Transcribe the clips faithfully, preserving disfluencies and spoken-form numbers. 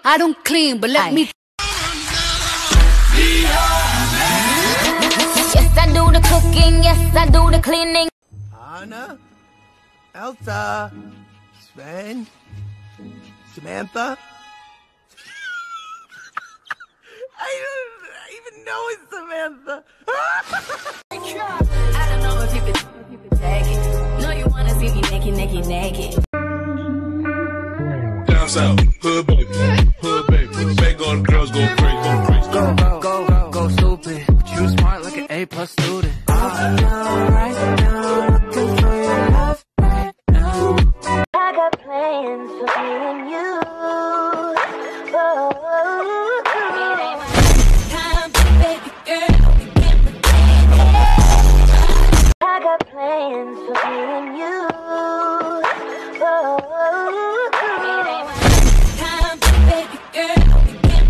I don't clean, but let Aye. me. Yes, I do the cooking. Yes, I do the cleaning. Anna, Elsa, Sven, Samantha. I don't even know it's Samantha. I don't know if you could, if you could take it. No, you wanna see me naked, naked, naked. Down south, hood baby, hood baby. Make all the girls go crazy, go crazy. Go, go, go, go, go stupid. But you smart like an A plus student. I know right now, looking for your love right now. I got plans for me and you. Oh, it ain't my time, baby girl. We can't pretend. I got plans for me and you. Oh, it ain't my time, baby girl. We can't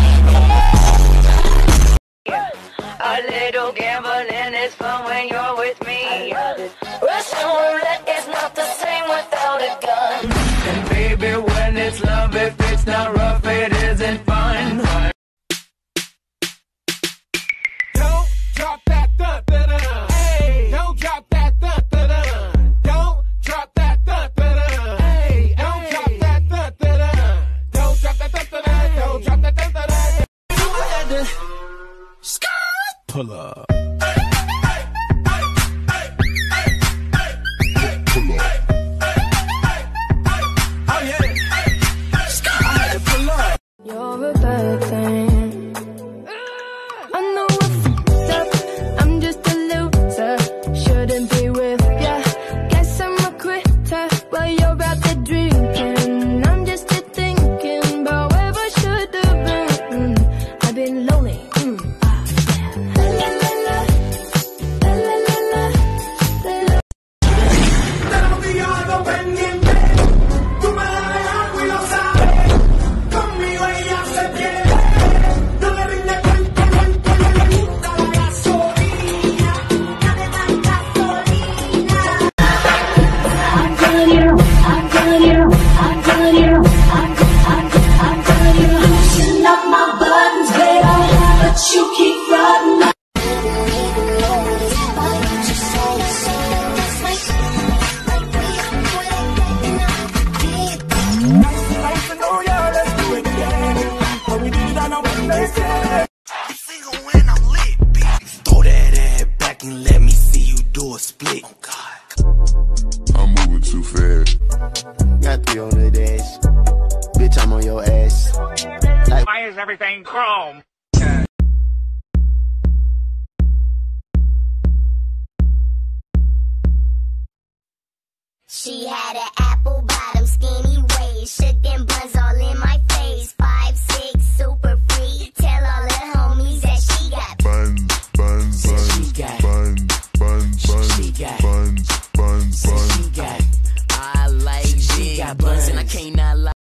pretend. A little gambling is fun when you're with me. Russian roulette is not the same without a gun. And baby, when it's love, if it's not rough, it isn't fun. Don't drop that da da da. Hey, don't drop that da da da. Don't drop that da da da. Hey, don't drop that da da da. Don't drop that da da da. Don't drop that da da da. You had to Pull up. You're a bad thing. I know I fucked up. I'm just a loser. Shouldn't be with ya. Guess I'm a quitter while you're out there drinking. I'm just here thinking about where I should have been. Mm, I've been lonely. Mm, ah, yeah. La la la la. La la la la. La la. Estamos dialogando pendiente. Tú me la dejas y lo sabes. Conmigo ella se pierde. No le rinde cuento, cuento, no le gusta la gasolina. Dame más gasolina. I'm telling you, I'm telling you, I'm telling you, I'm, I'm, I'm telling you. Loosen up my buttons, baby, but you keep running. Single when I'm lit, bitch. Throw that ass back and let me see you do a split. Oh God. I'm moving too fast. Got three on the dash. Bitch, I'm on your ass. Like, why is everything chrome? She had an apple bottom, skinny waist, shook them buns